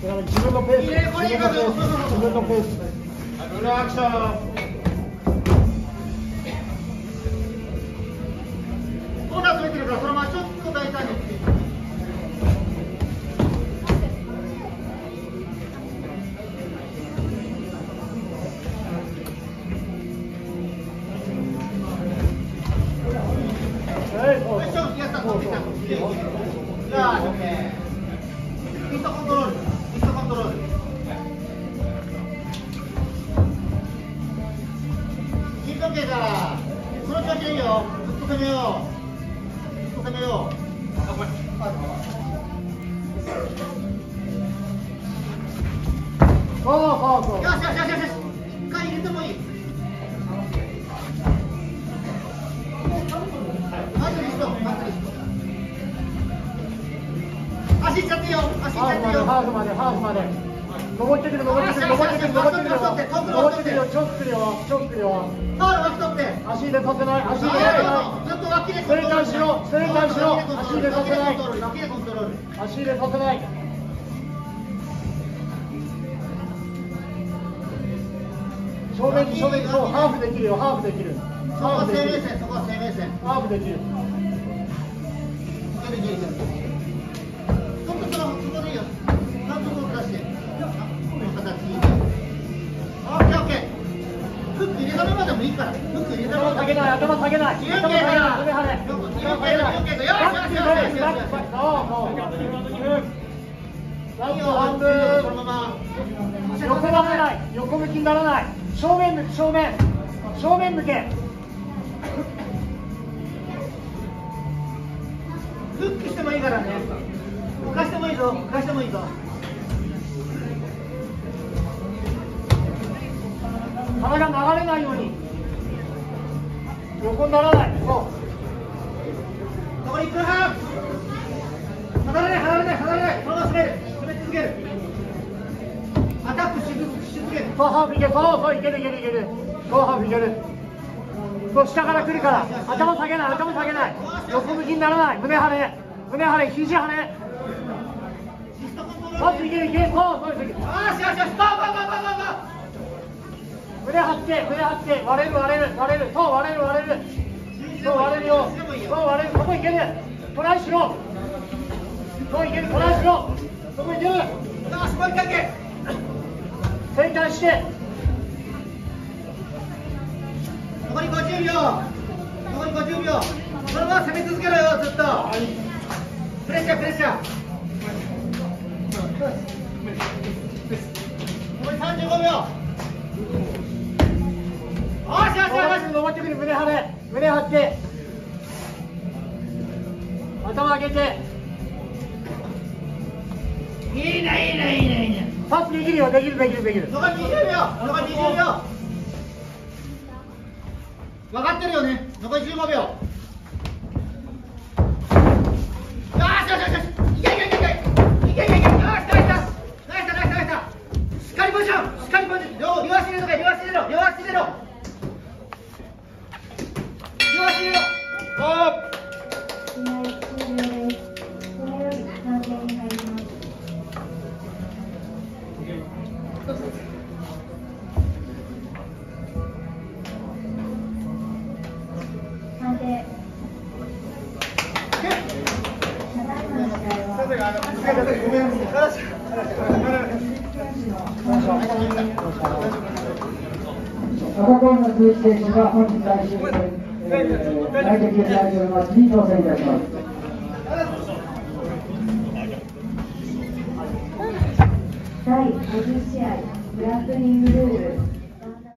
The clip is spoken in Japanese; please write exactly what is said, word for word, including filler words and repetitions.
から自分のペース、自分のペース、自分のペース。ブルーアクション。 コーナー詰めてるから、そのままちょっと大胆に。ミストコントロール、ミストコントロール。キープ系から、その調子でいいよ。ずっと攻めよう。ずっと攻めよう。あ、これ。 そうそうそう。 よしよしよしよし。一回入れてもいい。まずリスト、まずリスト。足いっちゃっていいよ。足いっちゃっていいよ。 ハーフまで、ハーフまで。登ってくる、登ってくる、登ってくる、登ってくるよ。登ってくるよ、超くるよ、超くるよ。 ファウル脇取って。 足でさせない、足でさせない。 ずっと脇で正解しろ、正解しろ。足でさせない。 脇でコントロール。 足でさせない。正面に正面に、そう、ハーフできるよ、ハーフできる。 そこは生命線、そこは生命線。 ハーフできる。 いけるいけるいける。ちょっとその、そこでいいよ。なんとか出して。この形。オッケーオッケー。フック入れたままでもいいから。フック入れたまま。 頭下げない、頭下げない。 頭下げない。 頭下げない。 よく、よく、よく、よく、よしよしよしよし。 そうそう。ラスト半分。 そのまま。 横ならない、横向きにならない。正面向き、正面。正面向け。 フックしてもいいからね。浮かしてもいいぞ、浮かしてもいいぞ。 体が流れないように。横にならない。そう。 残りいっぷんはん。離れない、離れない、離れない。このまま攻める。攻め続ける。アタックし続ける。 そう、ハーフいける。そうそう、いけるいけるいける。そう、ハーフいける。そう、下から来るから。頭下げない、頭下げない。横向きにならない。胸張れ。胸張れ、肘張れ。まずいけるいける。そうそう、いける。 よしよしよし、ゴーゴーゴーゴーゴーゴー。 胸張って、胸張って、割れる割れる割れる。そう、割れる割れる。そう、割れるよ。そう、割れる。そこいける。トライしろ。そう、いける。トライしろ。そこいける。 よし、もう一回いけ。 正解して。 残りごじゅうびょう。残りごじゅうびょう。そのまま攻め続けろよ、ずっと。プレッシャー、プレッシャー。残りさんじゅうごびょう。よしよしよし。 登ってくる、胸張れ。胸張って。頭上げて。 いいね、いいね、いいね、いいね。 パスできるよ、できる、できる、できる。 残りにじゅうびょう。残りにじゅうびょう。分かってるよね。残りじゅうごびょう。よしよしよしよし。いけいけいけいけ。いけいけいけ。よし、ナイスナイスナイスナイスナイス。しっかりポジション。しっかりポジション。両両足入れろ、両足入れろ、両足入れろ。両足入れろ。おー。 赤コーンの通知選手が本日最終戦、ライト級タイトルマッチに挑戦いたします。だいごじゅう試合グラップリングルール